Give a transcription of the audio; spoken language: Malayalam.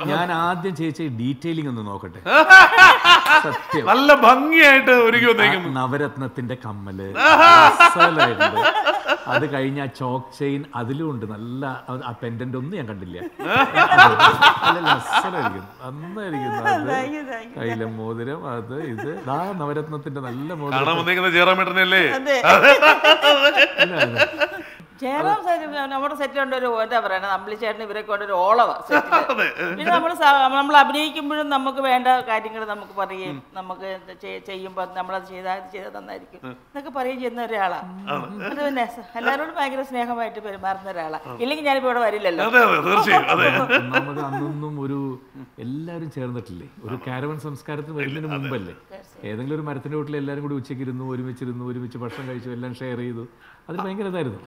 ഞാൻ ആദ്യം ചേച്ചി ഡീറ്റെയിലിംഗ് ഒന്ന് നോക്കട്ടെ. സത്യം നല്ല ഭംഗിയായിട്ട് ഒരുക്കി വന്നേക്കുന്നു. നവരത്നത്തിന്റെ കമ്മല് അസലായിട്ടുണ്ട്. അത് കഴിഞ്ഞ ചോക്ക് ചെയിൻ അതിലും ഉണ്ട്. നല്ല ആ പെൻഡന്റ് ഒന്നും ഞാൻ കണ്ടില്ല. അസലായിരിക്കും, നന്നായിരിക്കുന്നു. അത് കയ്യിലെ മോതിരം, അത് ഇത് നവരത്നത്തിന്റെ നല്ല മോതിരം. ജയറാമേട്ടനല്ലേ? ജയറാം നമ്മുടെ സെറ്റിലുണ്ട് ഒരു എന്താ പറയുക, അമ്പിളിച്ചേട്ടൻ ഇവരൊക്കെ ഉണ്ട് ഒരു ഓളവ സെറ്റില്. പിന്നെ നമ്മൾ അഭിനയിക്കുമ്പോഴും നമുക്ക് വേണ്ട കാര്യങ്ങൾ നമുക്ക് പറയുകയും നമുക്ക് ചെയ്യുമ്പോൾ നമ്മളത് ചെയ്താൽ നന്നായിരിക്കും എന്നൊക്കെ പറയുകയും ചെയ്യുന്ന ഒരാളാണ്. അത് പിന്നെ എല്ലാവരോടും ഭയങ്കര സ്നേഹമായിട്ട് പെരുമാറുന്ന ഒരാളാണ്. ഇല്ലെങ്കിൽ ഞാനിപ്പോ ഇവിടെ വരില്ലല്ലോ. ഒന്നാമത് അന്നൊന്നും ഒരു എല്ലാവരും ചേർന്നിട്ടില്ലേ, ഒരു കാരവൻ സംസ്കാരത്തിന് വരുന്നതിന് മുമ്പല്ലേ, ഏതെങ്കിലും ഒരു മരത്തിന്റെ വീട്ടിൽ എല്ലാവരും കൂടി ഉച്ചയ്ക്ക് ഇരുന്നു ഒരുമിച്ച് ഭക്ഷണം കഴിച്ചു, എല്ലാം ഷെയർ ചെയ്തു. അത് ഭയങ്കര ഇതായിരുന്നു.